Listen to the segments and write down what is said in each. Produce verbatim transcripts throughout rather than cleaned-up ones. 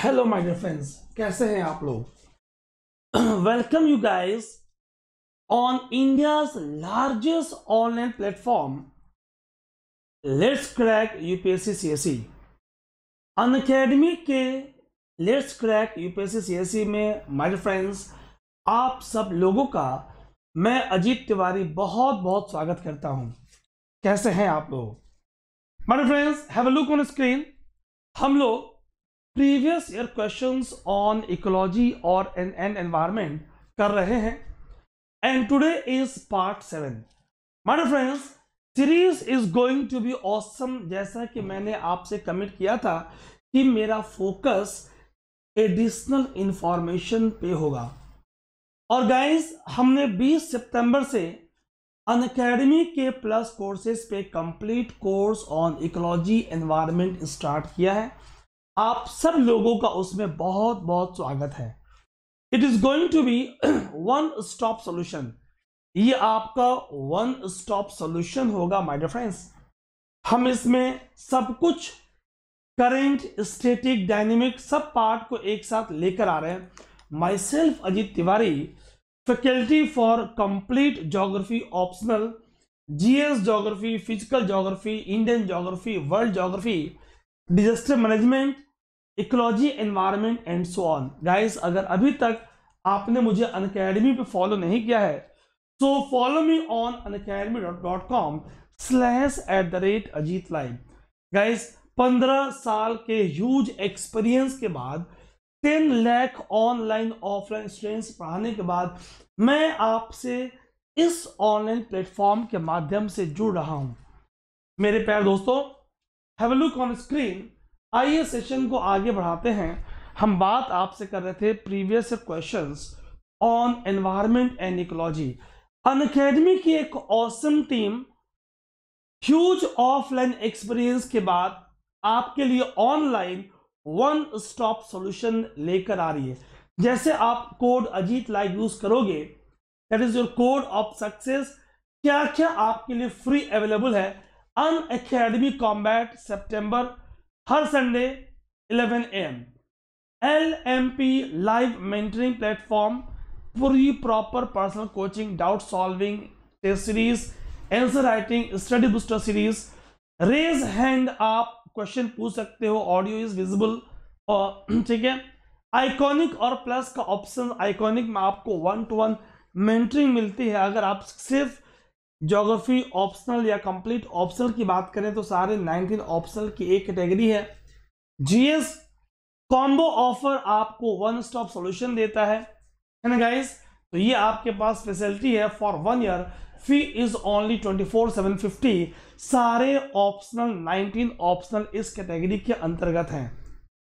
Hello my dear friends, कैसे हैं आप लोग। Welcome you guys on India's largest online platform let's crack UPSC CSE. Unacademy के let's crack UPSC CSE में my dear friends आप सब लोगों का मैं अजीत तिवारी बहुत बहुत स्वागत करता हूं। कैसे हैं आप लोग my dear friends? Have a look on screen. हम लोग previous year questions on ecology और एंड एनवायरनमेंट कर रहे हैं and today is part seven. My dear friends, series is going to be awesome. जैसा कि मैंने आपसे कमिट किया था कि मेरा फोकस एडिशनल इंफॉर्मेशन पे होगा और गाइस हमने बीस सितंबर से अनअकैडमी के प्लस कोर्सेज पे complete course on ecology environment start किया है। आप सब लोगों का उसमें बहुत बहुत स्वागत है। It is going to be one stop solution. ये आपका वन स्टॉप सॉल्यूशन होगा माय डियर फ्रेंड्स। हम इसमें सब कुछ करंट, स्टैटिक, डायनेमिक सब पार्ट को एक साथ लेकर आ रहे हैं। Myself Ajit Tiwari, faculty for complete geography optional, GS geography, physical geography, Indian geography, world geography, disaster management, ecology, environment and so on. Guys, अगर अभी तक आपने मुझे अनअकैडमी पे फॉलो नहीं किया है तो follow me on Unacademy dot com slash at the rate Ajit live. Guys, पंद्रह साल के ह्यूज एक्सपीरियंस के बाद, ten lakh online offline students पढ़ाने के बाद मैं आपसे इस ऑनलाइन प्लेटफॉर्म के माध्यम से जुड़ रहा हूं। मेरे प्यारे दोस्तों, have a look on screen. आइए सेशन को आगे बढ़ाते हैं। हम बात आपसे कर रहे थे previous questions on environment and ecology. Unacademy की एक awesome team huge offline experience के बाद आपके लिए ऑनलाइन वन स्टॉप सॉल्यूशन लेकर आ रही है। जैसे आप कोड अजीत लाइव यूज करोगे, that is your code of success. क्या क्या आपके लिए फ्री अवेलेबल है? अनअकैडमी कॉम्बैट सितंबर, हर Sunday eleven A M, L M P live mentoring platform, पूरी proper personal coaching, doubt solving, test series, answer writing, study booster series. Raise hand, आप question पूछ सकते हो, ऑडियो इज विजिबल। और ठीक है, आइकॉनिक और प्लस का ऑप्शन। आइकॉनिक में आपको वन टू वन मेंटरिंग मिलती है। अगर आप सिर्फ ज्योग्राफी ऑप्शनल या कंप्लीट ऑप्शनल की बात करें तो सारे नाइनटीन ऑप्शनल की एक कैटेगरी है। जीएस कॉम्बो ऑफर आपको वन स्टॉप सॉल्यूशन देता है ना गाइस। तो ये आपके पास फैसिलिटी है for one year. Fee is only twenty four seven fifty. सारे ऑप्शनल नाइनटीन ऑप्शनल इस कैटेगरी के अंतर्गत हैं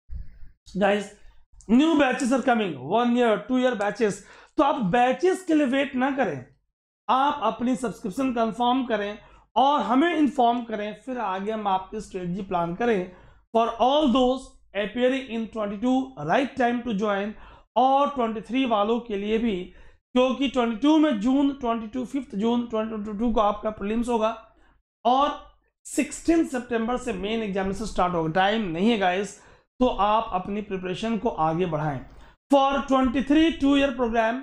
guys. New batches are coming, one year two year batches. तो आप बैचेस के लिए वेट ना करें, आप अपनी सब्सक्रिप्शन कंफर्म करें और हमें इंफॉर्म करें, फिर आगे हम आपकी स्ट्रेटजी प्लान करें for all those appearing in twenty two, right time to join. और ट्वेंटी थ्री वालों के लिए भी, क्योंकि ट्वेंटी टू में June, twenty two fifth June twenty twenty two को आपका प्रीलिम्स होगा और सिक्सटीन सितंबर से मेन एग्जामिनेशन स्टार्ट होगा। टाइम नहीं है गाइस, तो आप अपनी प्रिपरेशन को आगे बढ़ाएं। For twenty three two year program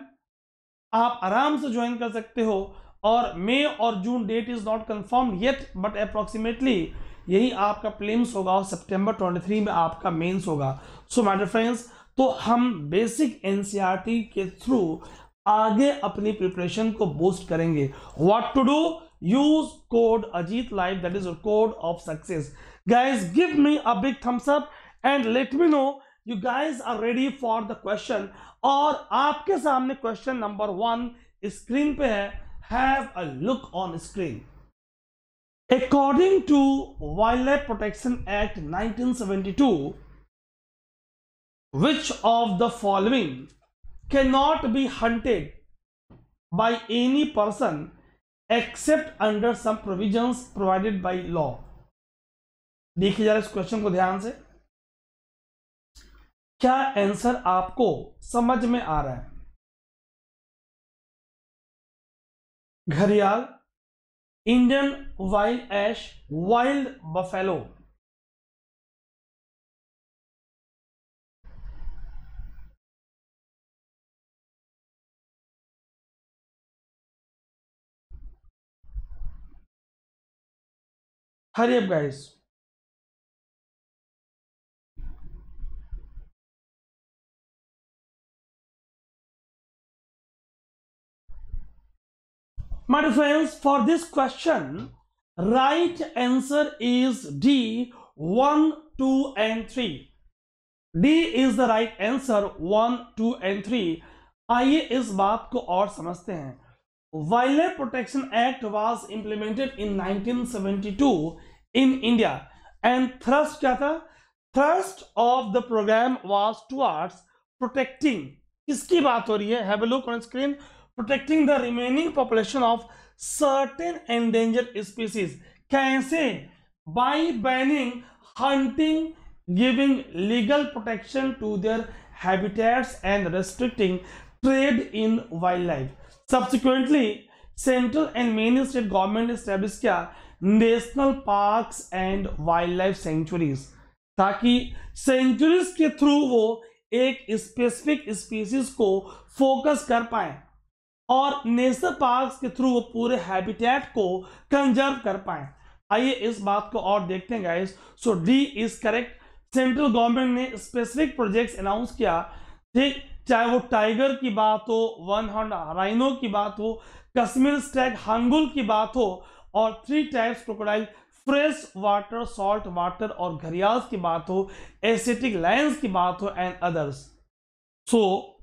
आप आराम से ज्वाइन कर सकते हो और मई और June date is not confirm yet, but approximately यही आपका प्रीलिम्स होगा और सितंबर ट्वेंटी थ्री में आपका मेंस होगा। सो माय डियर फ्रेंड्स, तो हम बेसिक एनसीईआरटी के थ्रू आगे अपनी प्रिपरेशन को बूस्ट करेंगे। What to do? Use code Ajit live, that is your code of success. Guys, give me a big thumbs up and let me know you guys are ready for the question। और आपके सामने question number one screen पे है। Have a look on screen. According to wild life protection act nineteen seventy two, which of the following cannot be hunted by any person except under some provisions provided by law? देखिए जरा इस question को ध्यान से। क्या answer आपको समझ में आ रहा है? घड़ियाल, Indian wild ass, wild buffalo. Hurry up, guys. My dear friends, for this question, right answer is D, one, two, and three. D is the right answer, one, two, and three. आइए इस बात को और समझते हैं. Wildlife Protection Act was implemented in nineteen seventy-two in India, and thrust क्या था? Thrust of the program was towards protecting. किसकी बात हो रही है? Have a look on screen. Protecting the remaining population of certain endangered species. कैसे? By banning hunting, giving legal protection to their habitats and restricting trade in wildlife. Subsequently, central and many state government established क्या? National parks and wildlife sanctuaries, ताकि sanctuaries के through वो एक specific species को focus कर पाए और national parks के थ्रू वो पूरे हैबिटेट को कंजर्व कर पाए. आइए इस बात को और देखते हैं guys. So D is correct. Central government ने स्पेसिफिक प्रोजेक्ट्स अनाउंस किया, ठीक, चाहे वो टाइगर की बात हो, वन हॉर्न राइनो की बात हो, कश्मीर स्टैग हांगुल की बात हो, और three types crocodile, fresh water, salt water और घड़ियाल की बात हो, एसिटिक लायंस की बात हो, एंड अदर्स. सो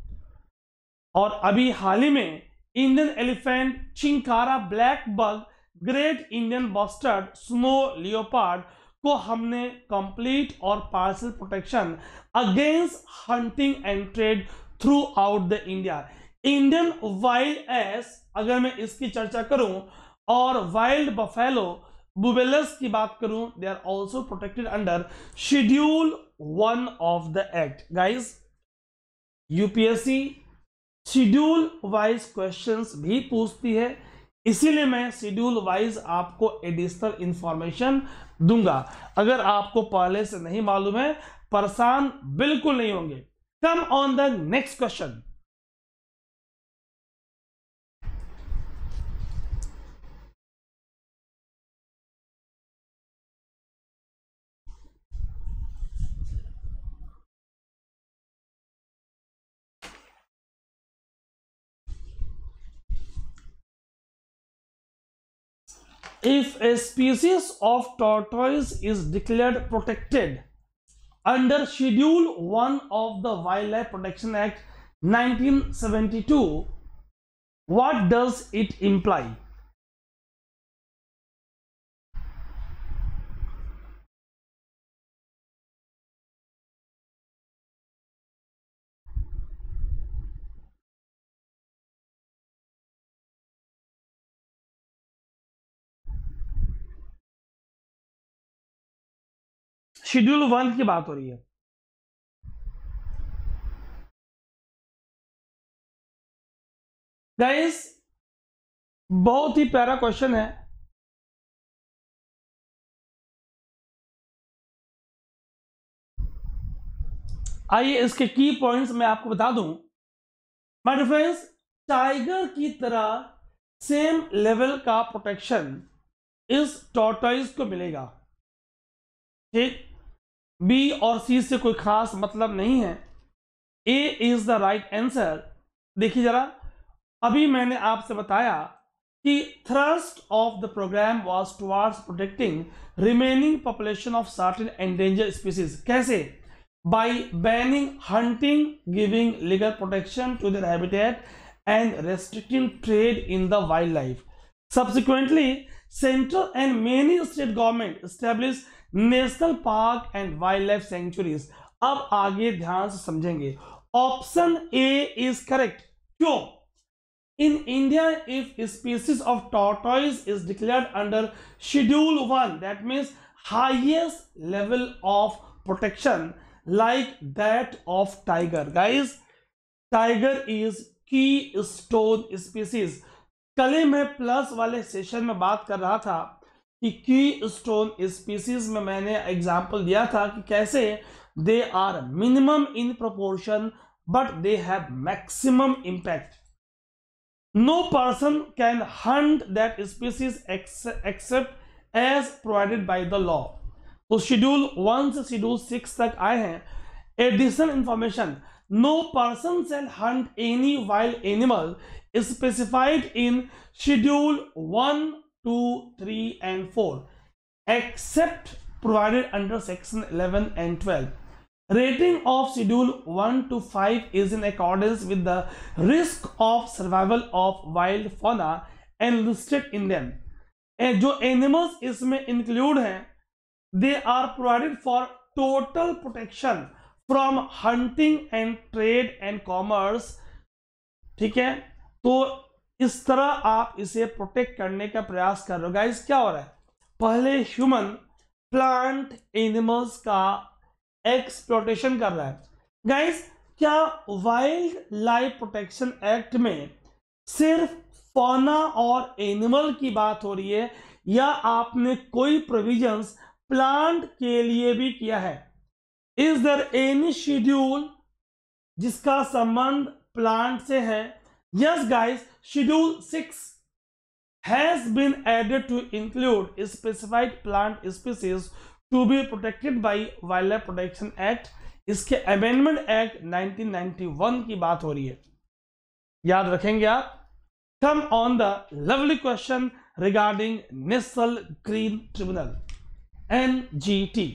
और अभी हाल ही में Indian elephant, chinkara blackbuck, great Indian bustard, snow leopard को हमने कंप्लीट और partial protection against hunting and trade throughout the India. Indian wild ass, अगर मैं इसकी चर्चा करूं, और वाइल्ड बफेलो बुबेलस की बात करूं, they are also protected under schedule one of the act. Guys, UPSC schedule wise questions भी पूछती है, इसीलिए मैं शेड्यूल वाइज आपको एडिशनल इंफॉर्मेशन दूंगा. अगर आपको पहले से नहीं मालूम है, परेशान बिल्कुल नहीं होंगे. Come on the next question. If a species of tortoise is declared protected under Schedule one of the Wildlife Protection Act nineteen seventy-two, what does it imply? Schedule one की बात हो रही है. गाइस, बहुत ही प्यारा क्वेश्चन है. आइए इसके की पॉइंट्स मैं आपको बता दूं. माय डियर फ्रेंड्स, टाइगर की तरह सेम लेवल का प्रोटेक्शन इस टॉर्टोइज को मिलेगा. ठीक, बी और सी से कोई खास मतलब नहीं है. A is the right answer. देखिए जरा, अभी मैंने आपसे बताया कि thrust of the program was towards protecting remaining population of certain endangered species. कैसे? By banning hunting, giving legal protection to their habitat and restricting trade in the wild life. Subsequently, central and many state government established national park and wildlife sanctuaries. अब आगे ध्यान से समझेंगे. Option A is correct. क्यों? In India, if a species of tortoise is declared under Schedule one, that means highest level of protection like that of tiger. Guys, tiger is keystone species. कल मैं plus वाले session में बात कर रहा था कि की स्टोन स्पीसीज में मैंने एग्जांपल दिया था कि कैसे they are minimum in proportion but they have maximum impact. No person can hunt that species except as provided by the law. तो शेड्यूल वन से शेड्यूल सिक्स तक आए हैं। Additional information, no person shall hunt any wild animal specified in schedule one two three and four except provided under section eleven and twelve. Rating of schedule one to five is in accordance with the risk of survival of wild fauna and listed in them. And जो animals इसमें include हैं, they are provided for total protection from hunting and trade and commerce. ठीक है, तो इस तरह आप इसे प्रोटेक्ट करने का प्रयास कर रहे हो। गाइस क्या हो रहा है, पहले ह्यूमन प्लांट एनिमल्स का एक्सप्लोटेशन कर रहा है। गाइस क्या वाइल्ड लाइफ प्रोटेक्शन एक्ट में सिर्फ फौना और एनिमल की बात हो रही है, या आपने कोई प्रोविजंस प्लांट के लिए भी किया है? इज देयर एनी शेड्यूल जिसका संबंध प्लांट से है? Yes guys, schedule six has been added to include specified plant species to be protected by Wildlife Protection Act. इसके amendment act nineteen ninety one की बात हो रही है, याद रखेंगे आप। Come on the lovely question regarding national green tribunal, N G T.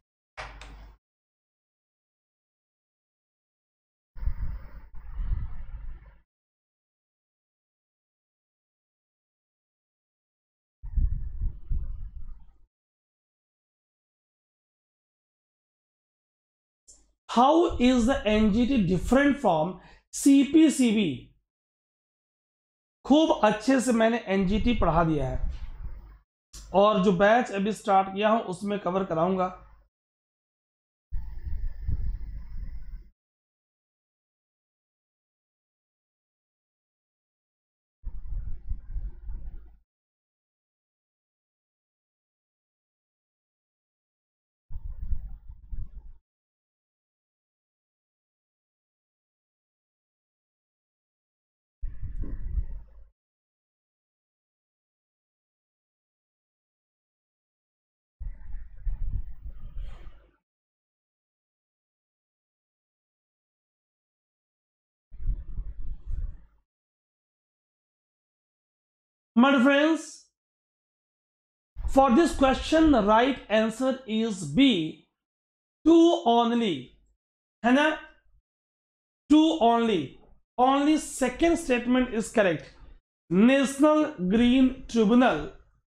How is the N G T different from C P C B? खूब अच्छे से मैंने N G T पढ़ा दिया है, और जो बैच अभी स्टार्ट किया हूं उसमें कवर कराऊंगा। My friends, for this question the right answer is B, two only, है ना? Two only, only second statement is correct. National Green Tribunal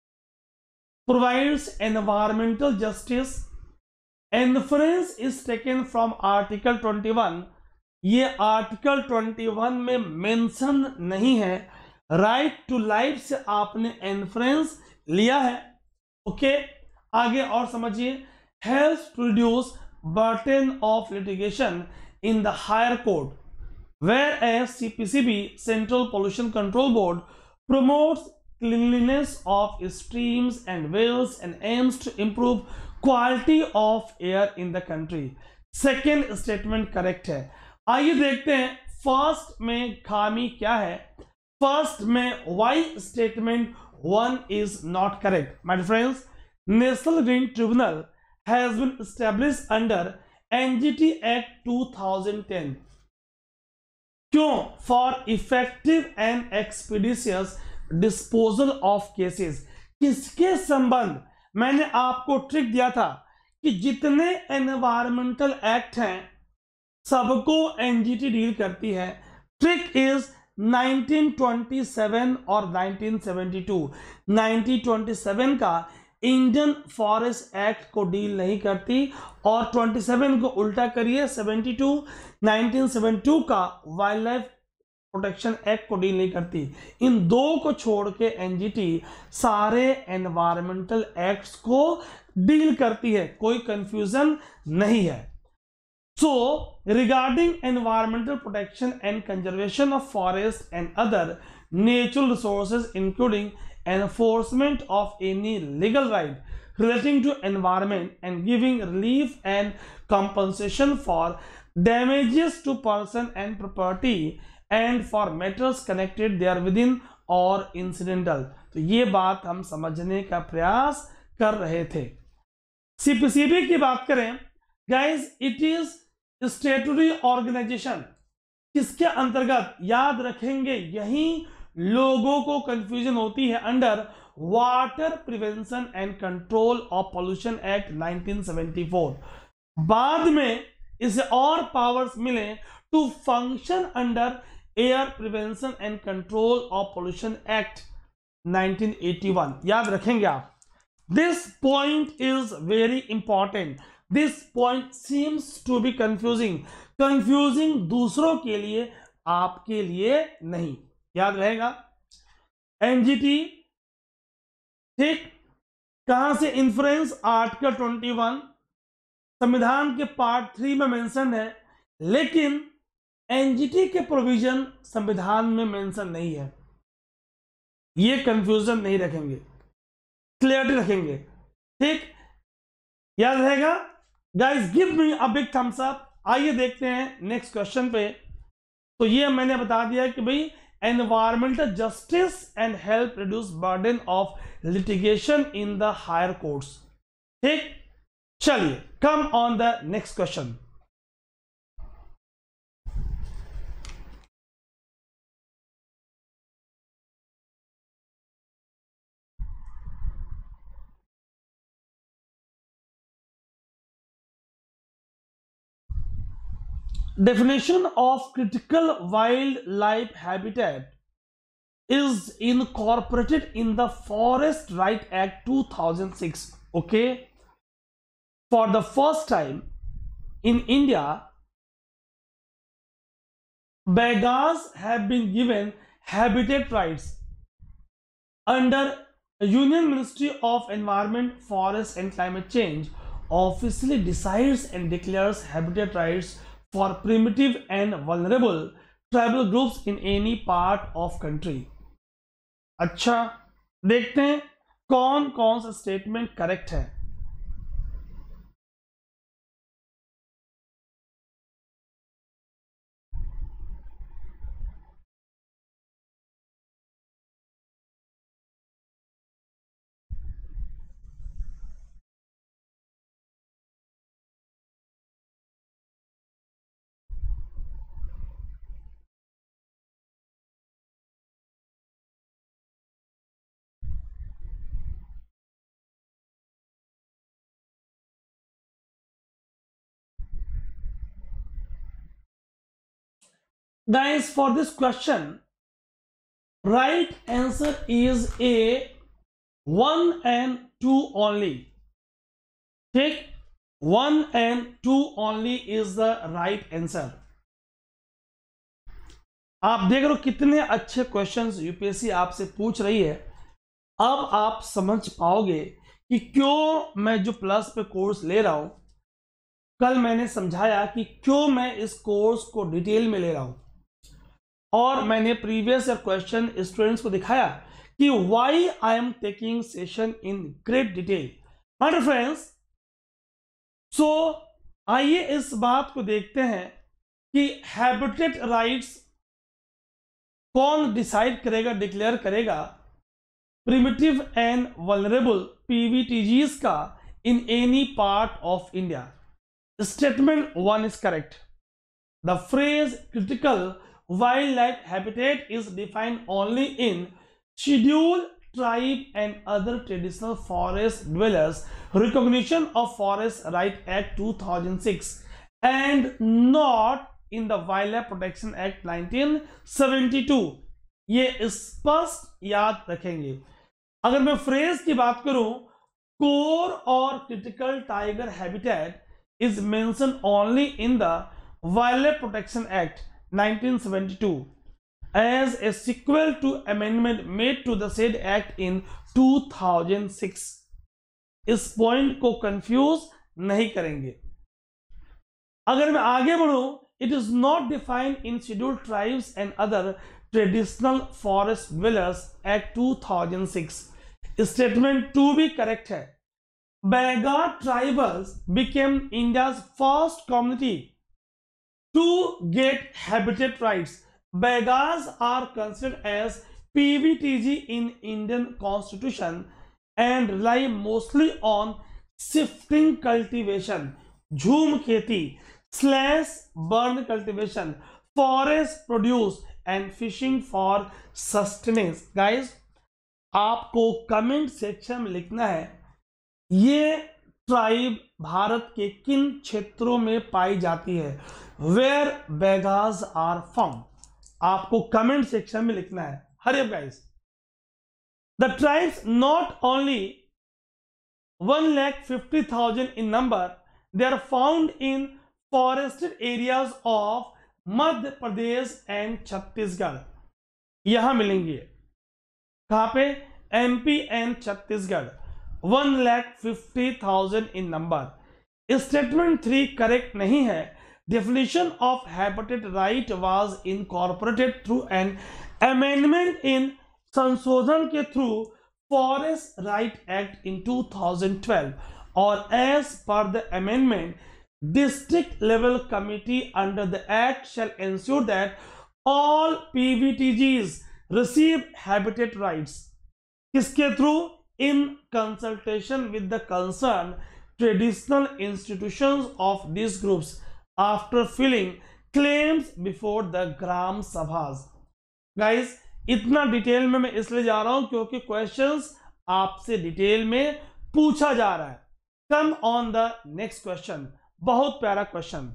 provides environmental justice. Inference is taken from Article twenty-one. ये Article twenty-one में mention नहीं है, right to life से आपने inference लिया है। Okay okay? आगे और समझिए, helps to reduce burden of litigation in the higher court, whereas C P C B central pollution control board promotes cleanliness of streams and wells and aims to improve quality of air in the country. Second statement correct है। आइए देखते हैं first में खामी क्या है। First में why statement one is not correct. My friends, national green tribunal has been established under N G T act two thousand ten. क्यों? For effective and expeditious disposal of cases. किसके संबंध? मैंने आपको ट्रिक दिया था कि जितने एनवायरमेंटल एक्ट हैं सबको N G T डील करती है। Trick is nineteen twenty seven और nineteen seventy two. Nineteen twenty seven का इंडियन फॉरेस्ट एक्ट को डील नहीं करती, और ट्वेंटी सेवन को उल्टा करिए, seventy two nineteen seventy two का वाइल्ड लाइफ प्रोटेक्शन एक्ट को डील नहीं करती। इन दो को छोड़ के N G T सारे एनवायरमेंटल एक्ट्स को डील करती है, कोई कंफ्यूजन नहीं है। So, regarding environmental protection and conservation of forest and other natural resources, including enforcement of any legal right relating to environment and giving relief and compensation for damages to person and property and for matters connected there within or incidental, तो ये बात हम समझने का प्रयास कर रहे थे। सीपीसीबी की बात करें guys, it is statutory organisation, किसके अंतर्गत, याद रखेंगे यही लोगों को कंफ्यूजन होती है, under water prevention and control of pollution act nineteen seventy four. बाद में इसे और पावर्स मिले to function under air prevention and control of pollution act nineteen eighty one. याद रखेंगे आप, this point is very important, this point seems to be confusing, confusing दूसरों के लिए, आपके लिए नहीं, याद रहेगा। एनजीटी, ठीक, कहां से इन्फ्लुएंस, आर्टिकल ट्वेंटी वन संविधान के पार्ट थ्री में मेंशन है, लेकिन एनजीटी के प्रोविजन संविधान में मेंशन नहीं है। ये कंफ्यूजन नहीं रखेंगे, क्लियरिटी रखेंगे, ठीक, याद रहेगा। Guys give me a big thumbs up. आइए देखते हैं नेक्स्ट क्वेश्चन पे। तो ये मैंने बता दिया कि भाई environmental justice and help reduce burden of litigation in the higher courts, ठीक। चलिए, come on the next question. Definition of critical wildlife habitat is incorporated in the Forest Right Act two thousand six. Okay, for the first time in India, beggars have been given habitat rights under Union Ministry of Environment, Forest and Climate Change officially decides and declares habitat rights for primitive and vulnerable tribal groups in any part of country. अच्छा, देखते हैं कौन कौन सा statement correct है। Guys, for this question, right answer is A, one and two only. ठीक, one and two only is the right answer. आप देख रहे हो कितने अच्छे क्वेश्चंस यूपीएससी आपसे पूछ रही है। अब आप समझ पाओगे कि क्यों मैं जो प्लस पे कोर्स ले रहा हूं, कल मैंने समझाया कि क्यों मैं इस कोर्स को डिटेल में ले रहा हूं, और मैंने प्रीवियस ईयर क्वेश्चन स्टूडेंट्स को दिखाया कि why I am taking session in great detail. My dear friends, so आइए इस बात को देखते हैं कि हैबिटेट राइट्स कौन डिसाइड करेगा, डिक्लेयर करेगा प्रिमिटिव एंड वल्नरेबल पीवीटीजीज का in any part of India. Statement one is correct. The phrase critical wildlife habitat is defined only in scheduled tribe and other traditional forest dwellers recognition of Forest Right Act two thousand six and not in the Wildlife Protection Act nineteen seventy-two. ये स्पष्ट याद रखेंगे। अगर मैं phrase की बात करूं, core और critical tiger habitat is mention only in the wildlife protection act nineteen seventy-two as a sequel to amendment made to the said act in two thousand six. इस पॉइंट को कंफ्यूज नहीं करेंगे। अगर मैं आगे बढ़ूं, it is not defined in scheduled tribes and other traditional forest dwellers act two thousand six. Statement two भी correct है। Bagar tribals became India's first community to get habitat rights. Bagars are considered as P V T G in Indian Constitution and rely mostly on shifting cultivation, झूम खेती, slash burn cultivation, forest produce and fishing for sustenance. Guys, आपको comment section में लिखना है ये tribe Bharat के किन क्षेत्रों में पाई जाती है, वेयर बेगास आर फाउंड. आपको कमेंट सेक्शन में लिखना है. Hurry up guys. The tribes not only one lakh fifty thousand in number, they are found in forested areas of Madhya Pradesh and Chhattisgarh. यहां मिलेंगे कहां पे? MP and Chhattisgarh. One lakh fifty thousand in number. Statement three correct नहीं है. Definition of habitat right was incorporated through an amendment in संशोधन के through forest right act in two thousand twelve, और as per the amendment district level committee under the act shall ensure that all P V T Gs receive habitat rights. किसके through? In consultation with the concerned traditional institutions of these groups after filling claims before the gram sabhas. Guys, इतना detail में मैं इसलिए जा रहा हूं क्योंकि questions आपसे डिटेल में पूछा जा रहा है. Come on the next question. बहुत प्यारा question.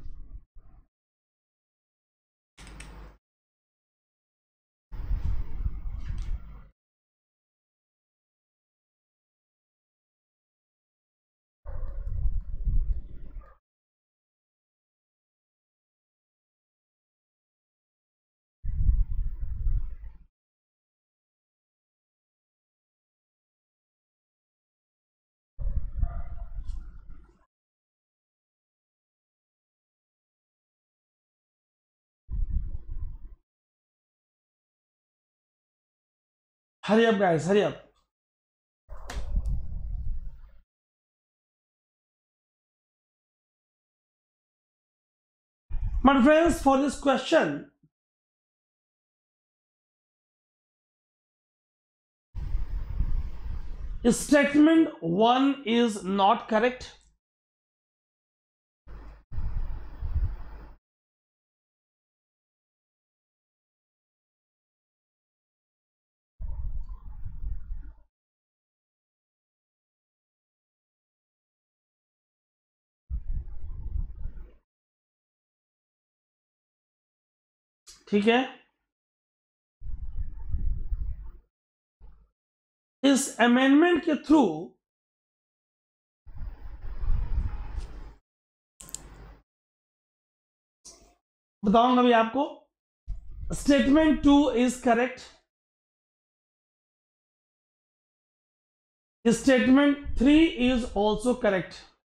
Hurry up guys, hurry up. My friends, for this question, statement one is not correct. ठीक है. इस अमेंडमेंट के थ्रू बताऊंगा भी आपको. Statement two is correct. Statement three is also correct.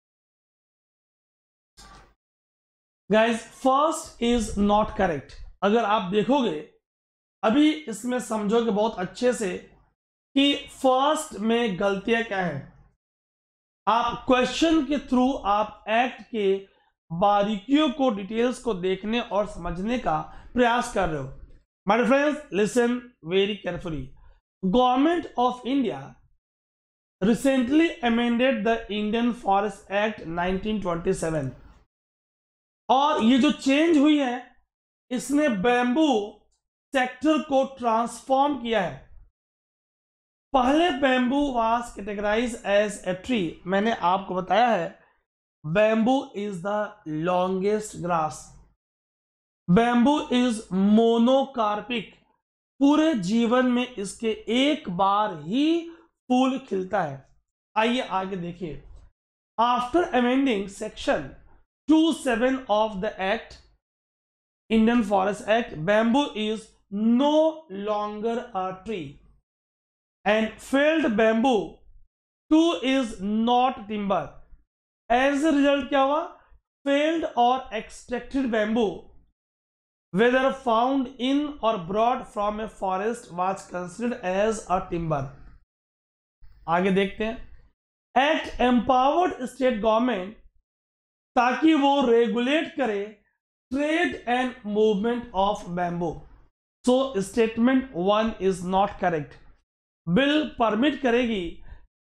Guys, first is not correct. अगर आप देखोगे अभी इसमें समझोगे बहुत अच्छे से कि फर्स्ट में गलतियां क्या है. आप क्वेश्चन के थ्रू आप एक्ट के बारीकियों को, डिटेल्स को देखने और समझने का प्रयास कर रहे हो. My friends, listen very carefully. Government of India recently amended the Indian forest act nineteen twenty seven, और ये जो चेंज हुई है इसने बैम्बू सेक्टर को ट्रांसफॉर्म किया है. पहले bamboo was categorise as a tree. मैंने आपको बताया है bamboo is the longest grass. Bamboo is monocarpic. पूरे जीवन में इसके एक बार ही फूल खिलता है. आइए आगे देखिए. After amending section two seven of the act, Indian Forest Act, bamboo is no longer a tree, and felled bamboo too is not timber. As a result, क्या हुआ? Felled or extracted bamboo, whether found in or brought from a forest, was considered as a timber. आगे देखते हैं. Act empowered state government ताकि वो regulate करे trade and movement of bamboo. So statement one is not correct. Bill permit करेगी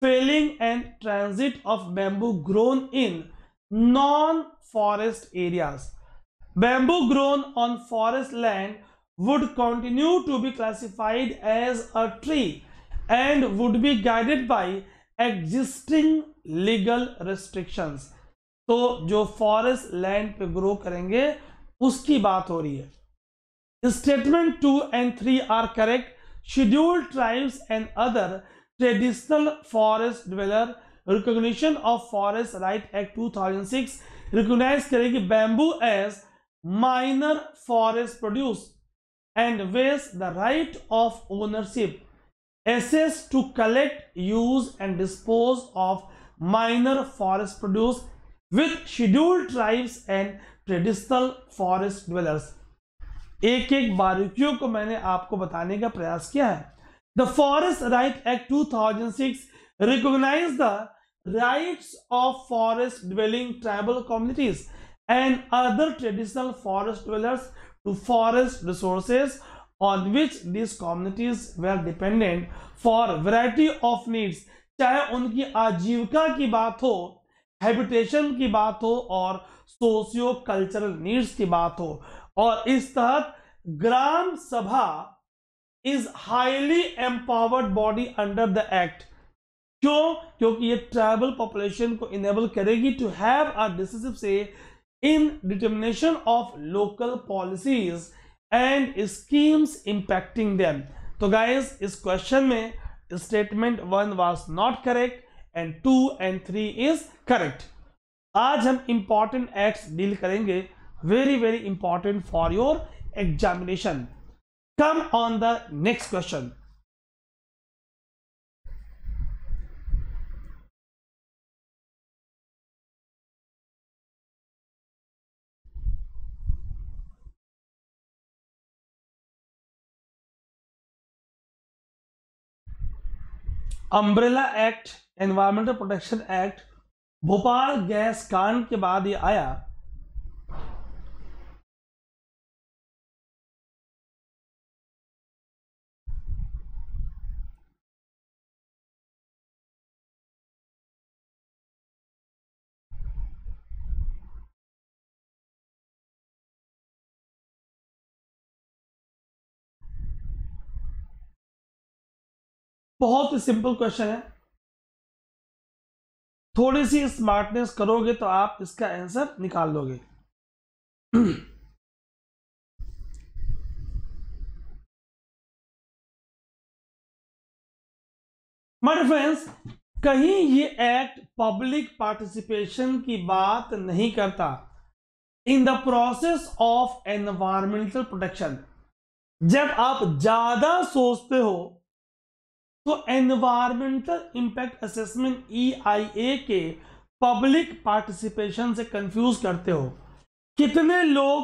felling and transit of bamboo grown in non-forest areas. Bamboo grown on forest land would continue to be classified as a tree and would be guided by existing legal restrictions. तो जो forest land पे grow करेंगे उसकी बात हो रही है। Statement two and three are correct. Scheduled tribes and other traditional forest dweller recognition of forest right act two thousand six recognise करेगी bamboo as minor forest produce and waives the right of ownership access to collect, use and dispose of minor forest produce with scheduled tribes and traditional forest dwellers. एक एक बारीकियों को मैंने आपको बताने का प्रयास किया है। The Forest Right Act two thousand six recognized the rights of forest dwelling tribal communities and other traditional forest dwellers to forest resources on which these communities were dependent for variety of needs, चाहे उनकी आजीविका की बात हो, habitation की बात हो और सोशियो कल्चरल नीड्स की बात हो। और इस तहत gram sabha is highly empowered body under the act. क्यों? क्योंकि ये ट्राइबल पॉपुलेशन को इनेबल करेगी to have a decisive say in determination of local policies and schemes impacting them. तो guys इस क्वेश्चन में statement one was not correct and two and three is correct. आज हम इंपॉर्टेंट एक्ट्स डील करेंगे, very very important for your examination. Come on the next question. Umbrella act, environmental protection act, Bhopal gas कांड के बाद ये आया। बहुत ही simple question है, थोड़ी सी स्मार्टनेस करोगे तो आप इसका आंसर निकाल लोगे। माय फ्रेंड्स, कहीं ये एक्ट पब्लिक पार्टिसिपेशन की बात नहीं करता in the process of environmental protection. जब आप ज्यादा सोचते हो तो environmental impact assessment E I A के पब्लिक पार्टिसिपेशन से कंफ्यूज करते हो। कितने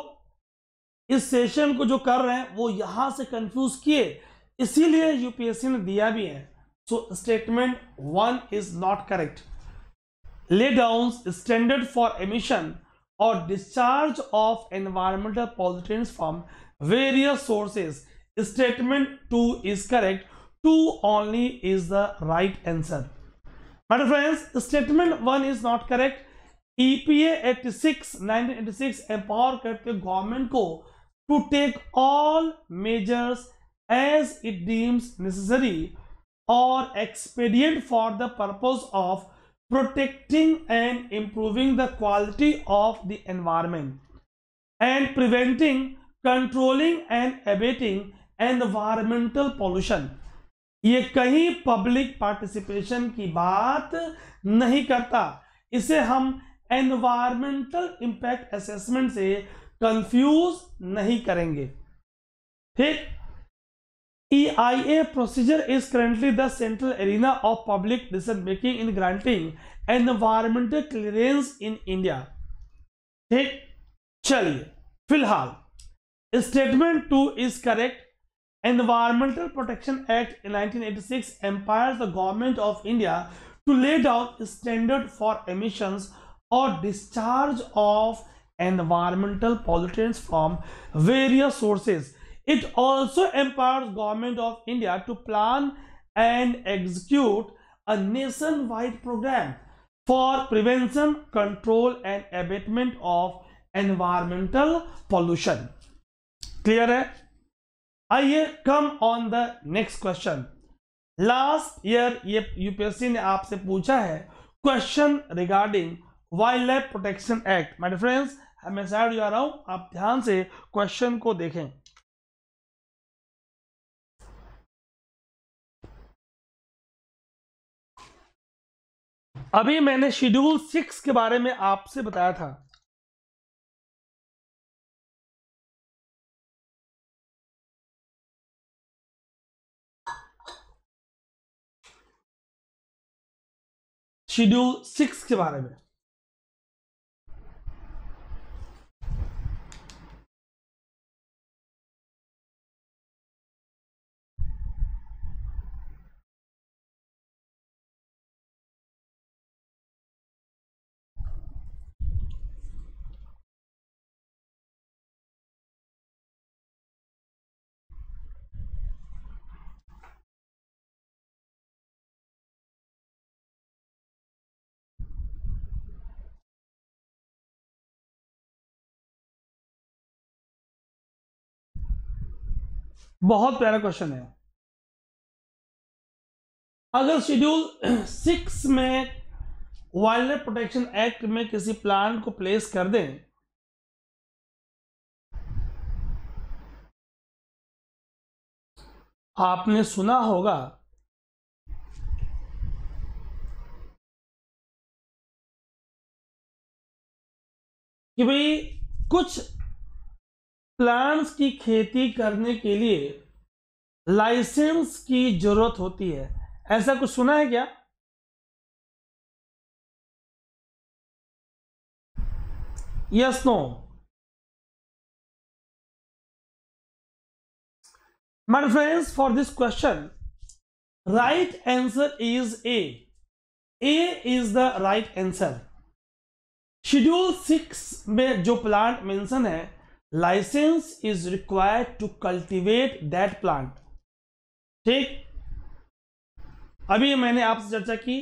लोग इस सेशन को जो कर रहे हैं वो यहां से कंफ्यूज किए, इसीलिए यूपीएससी ने दिया भी है। So statement one is not correct. Lay down standard for emission और discharge of environmental pollutants from various sources, statement two is correct. Two only is the right answer. My dear friends, statement one is not correct. E P A eighty-six nineteen eighty-six empower करते government को to take all measures as it deems necessary or expedient for the purpose of protecting and improving the quality of the environment and preventing, controlling and abating environmental pollution. ये कहीं public participation की बात नहीं करता, इसे हम environmental impact assessment से confuse नहीं करेंगे। ठीक, E I A procedure is currently the central arena of public decision making in granting environmental clearance in India. ठीक, चलिए फिलहाल statement two is correct. Environmental Protection Act in nineteen eighty-six empowers the government of India to lay down standard for emissions or discharge of environmental pollutants from various sources. It also empowers government of India to plan and execute a nation-wide program for prevention, control and abatement of environmental pollution. Clear है? आइए come on the next question. Last year ये UPSC ने आपसे पूछा है question regarding wild life protection act. My friends, मैं side जा रहा हूं, आप ध्यान से क्वेश्चन को देखें. अभी मैंने शेड्यूल सिक्स के बारे में आपसे बताया था. शेड्यूल सिक्स के बारे में बहुत प्यारा क्वेश्चन है. अगर शेड्यूल सिक्स में वाइल्ड लाइफ प्रोटेक्शन एक्ट में किसी प्लांट को प्लेस कर दें, आपने सुना होगा कि भाई कुछ प्लांट्स की खेती करने के लिए लाइसेंस की जरूरत होती है. ऐसा कुछ सुना है क्या? Yes, no? My friends, for this question, right answer is A. A is the right answer. Schedule six में जो प्लांट मेंशन है, licence is required to cultivate that plant. ठीक, अभी मैंने आपसे चर्चा की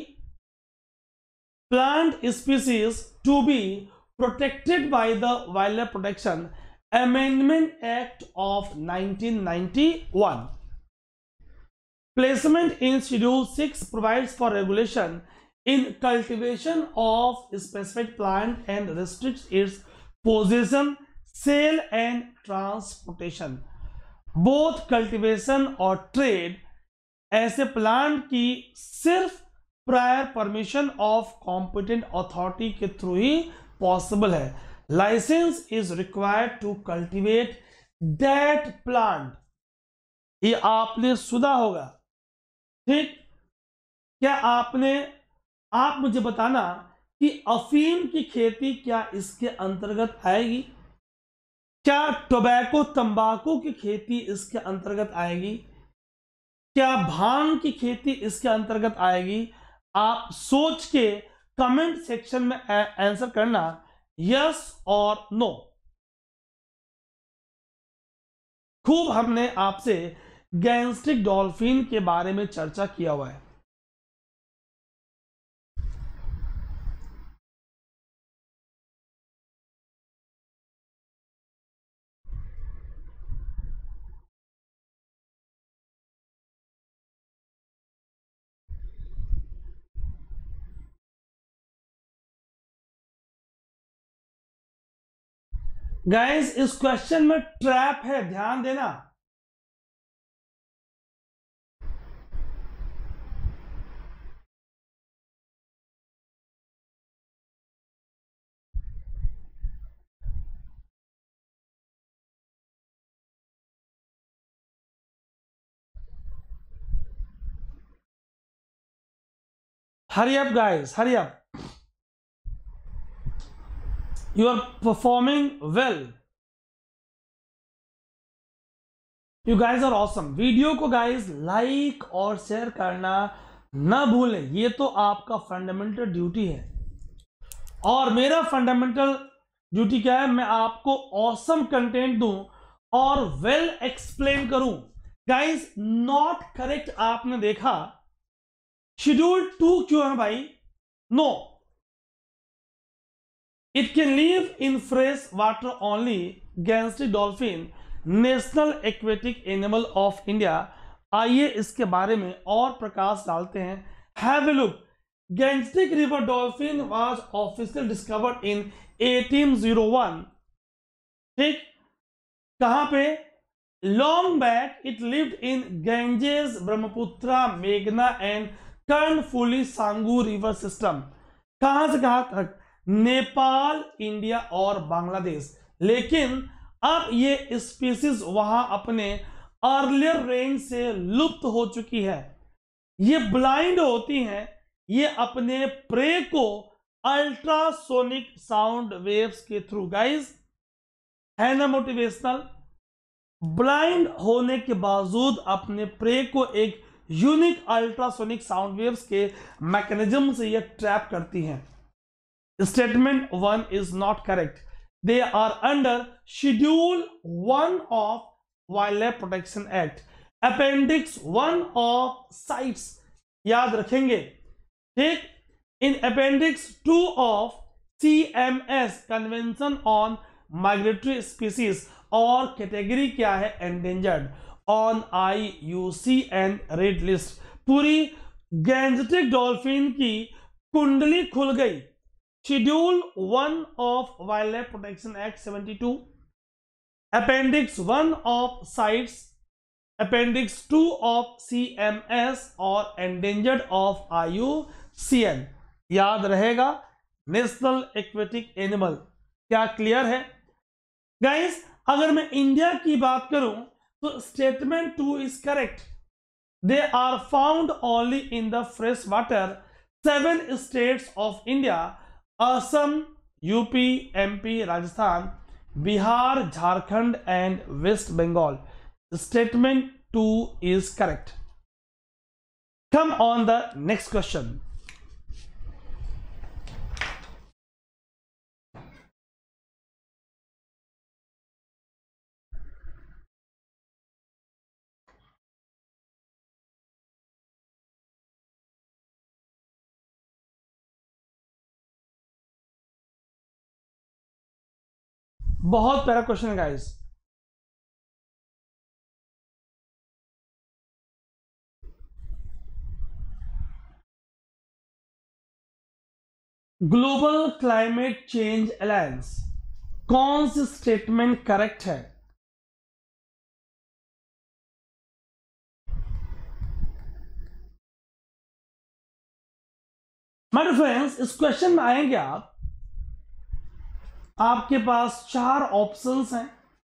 plant species to be protected by the wild life protection Amendment Act of nineteen ninety-one. Placement in Schedule six provides for regulation in cultivation of specific plant and restricts its possession, sale and transportation. Both cultivation और trade ऐसे plant की सिर्फ prior permission of competent authority के through ही possible है. Licence is required to cultivate that plant. ये आपने सुना होगा. ठीक, क्या आपने आप मुझे बताना कि अफीम की खेती क्या इसके अंतर्गत आएगी? क्या टोबैको तंबाकू की खेती इसके अंतर्गत आएगी? क्या भांग की खेती इसके अंतर्गत आएगी? आप सोच के कमेंट सेक्शन में आंसर करना, यस और नो. खूब हमने आपसे गैंस्ट्रिक डॉल्फिन के बारे में चर्चा किया हुआ है. गाइस, इस क्वेश्चन में ट्रैप है, ध्यान देना. Hurry up guys, hurry up. You are performing well. You guys are awesome. Video को गाइस लाइक और शेयर करना ना भूलें. ये तो आपका फंडामेंटल ड्यूटी है. और मेरा फंडामेंटल ड्यूटी क्या है? मैं आपको ऑसम कंटेंट दूं और वेल एक्सप्लेन करूं. गाइस, नॉट करेक्ट आपने देखा शेड्यूल टू क्यों है भाई? No, it can live in fresh water only. Gangetic dolphin national aquatic animal of India. आइए इसके बारे में और प्रकाश डालते हैं। Have a look. Gangetic river dolphin was officially discovered in eighteen o one. ठीक, कहां पे? Long back it lived in Ganges, Brahmaputra, मेघना एंड कर्णफुली सांगू रिवर सिस्टम। कहां से कहां तक? नेपाल, इंडिया और बांग्लादेश। लेकिन अब ये स्पीसीज वहां अपने अर्लियर रेंज से लुप्त हो चुकी है। ये ब्लाइंड होती हैं, ये अपने प्रे को अल्ट्रासोनिक साउंड वेव्स के थ्रू, गाइस है ना मोटिवेशनल, ब्लाइंड होने के बावजूद अपने प्रे को एक यूनिक अल्ट्रासोनिक साउंड वेव्स के मैकेनिज्म से ये ट्रैप करती हैं। Statement one is not correct. They are under schedule one of wild life protection act, appendix one of CITES, याद रखेंगे। ठीक, in appendix two of C M S convention on migratory species, और category क्या है? Endangered, on I U C N red list. पूरी Gangetic dolphin की कुंडली खुल गई। Schedule one of wild life protection act seventy two, appendix one of CITES, appendix two of C M S और endangered of I U C N, याद रहेगा। National aquatic animal. क्या clear है guys? अगर मैं इंडिया की बात करूं तो statement two is correct. They are found only in the fresh water. Seven states of India, Assam, UP, MP, Rajasthan, Bihar, Jharkhand and West Bengal. Statement two is correct. Come on the next question. बहुत प्यारा question है guys. Global climate change alliance, कौन सी statement correct है? My friends, इस question में आएंगे आप, आपके पास चार ऑप्शंस हैं।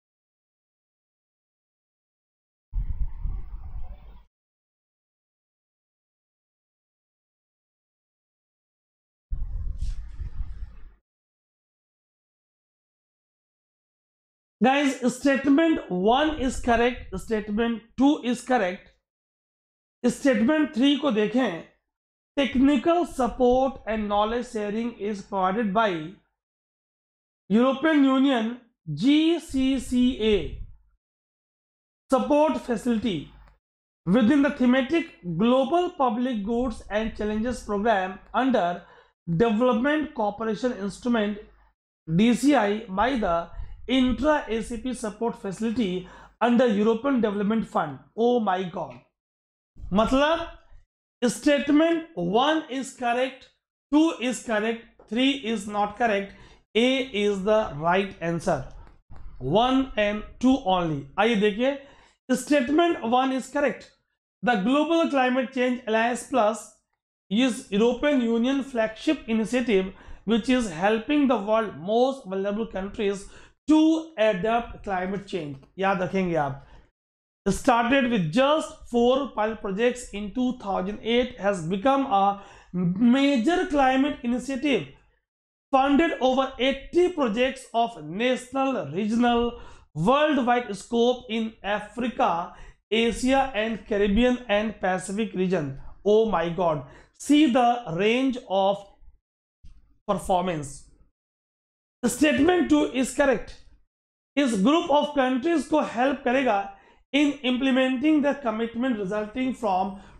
Guys, statement one is correct, statement two is correct. Statement three को देखें, technical support and knowledge sharing is provided by European Union G C C A support facility within the thematic Global Public Goods and Challenges Program under Development Cooperation Instrument D C I by the Intra-A C P Support Facility under European Development Fund. Oh my God! मतलब statement one is correct, two is correct, three is not correct. A is the right answer. One and two only. आइए देखिए, statement one is correct. The Global Climate Change Alliance Plus is European Union flagship initiative which is helping the world most vulnerable countries to adapt climate change. याद रखेंगे आप, started with just four pilot projects in two thousand eight, has become a major climate initiative, funded over eighty projects of national, regional, worldwide scope in Africa, Asia and Caribbean and Pacific region. Oh my God! See the range of performance. Statement two is correct. इस group of countries को help करेगा in implementing the commitment resulting from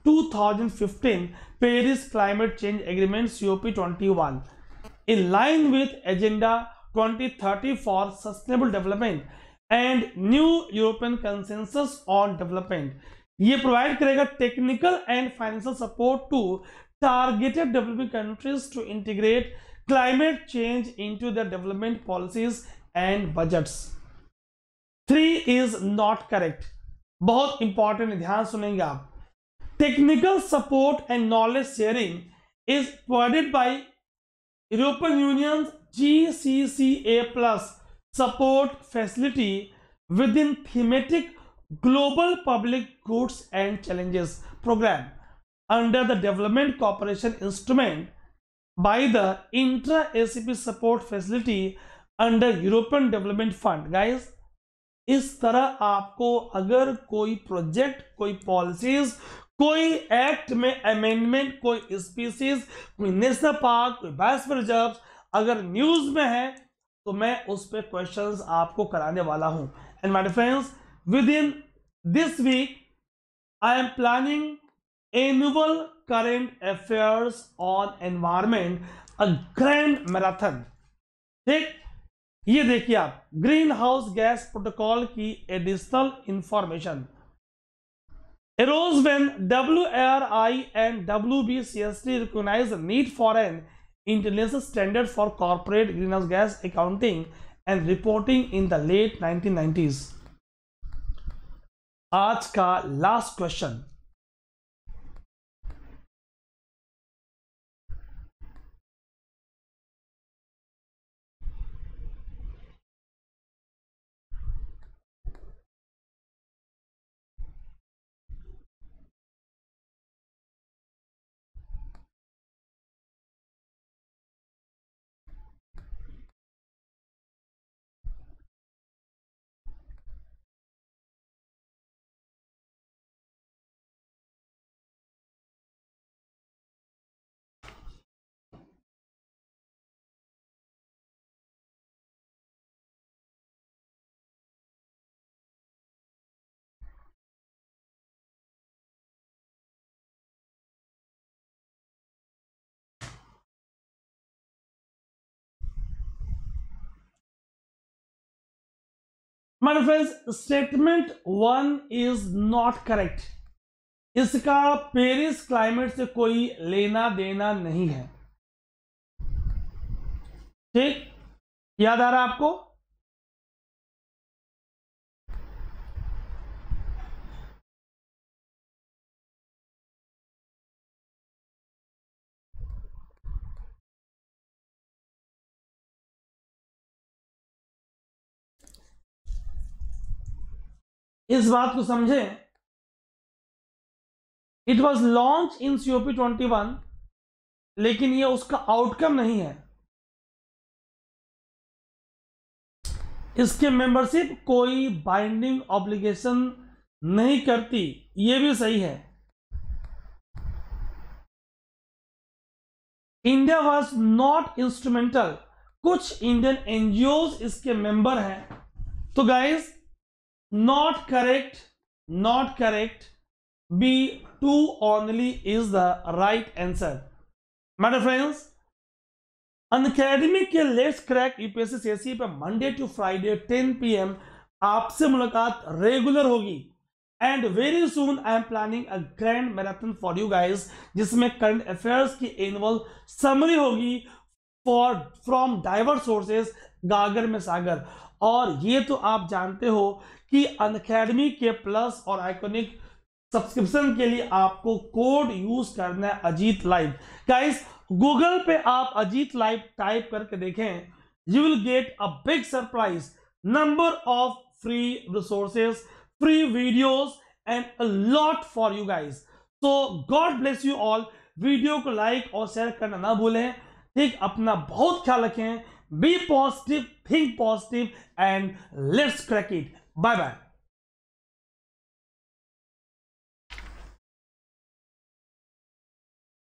two thousand fifteen Paris Climate Change Agreement C O P twenty-one in line with Agenda twenty thirty for Sustainable Development and New European Consensus on Development. ये provide करेगा technical and financial support to targeted developing countries to integrate climate change into the development policies and budgets. Three is not correct. बहुत important, ध्यान सुनेंगे आप. Technical support and knowledge sharing is provided by European Union G C C A plus support facility within thematic global public goods and challenges program under the development cooperation instrument by the intra A C P support facility under European Development Fund. Guys, इस तरह आपको अगर कोई project, कोई policies, कोई act में amendment, कोई species, कोई नेशनल पार्क, कोई बायोस्फीयर रिजर्व अगर न्यूज में है तो मैं उस पर क्वेश्चंस आपको कराने वाला हूं. And my friends, within this week I am planning annual current affairs on environment, a grand marathon. ठीक, ये देखिए आप, ग्रीन हाउस गैस प्रोटोकॉल की additional information arose when W R I and W B C S D recognize the need for an international standard for corporate greenhouse gas accounting and reporting in the late nineteen nineties. आज का last question. My friends, statement one is not correct. इसका Paris climate से कोई लेना देना नहीं है. ठीक, याद आ रहा है आपको? इस बात को समझें. It was launch in C O P twenty one, लेकिन ये उसका आउटकम नहीं है. इसके मेंबरशिप कोई बाइंडिंग ऑब्लिगेशन नहीं करती, ये भी सही है. India was not instrumental. कुछ इंडियन एनजीओज इसके मेंबर हैं. तो guys, not correct, not correct. B two only is the right answer. My dear friends, Unacademy के लेट्स क्रैक यूपीएससी सीएससी पे Monday to Friday ten P M आपसे मुलाकात regular होगी. And very soon I am planning a grand marathon for you guys, जिसमें current affairs की annual summary होगी for from diverse sources, गागर में सागर. और ये तो आप जानते हो कि अनअकैडमी के प्लस और आइकॉनिक सब्सक्रिप्शन के लिए आपको कोड यूज करना है अजीत लाइव. गाइस, गूगल पे आप अजीत लाइव टाइप करके देखें, you will get a big surprise. Number of free resources, free videos and a lot for you guys. So God bless you all. Video को like और share करना ना भूलें. ठीक, अपना बहुत ख्याल रखें. Be positive, think positive, and let's crack it. Bye bye.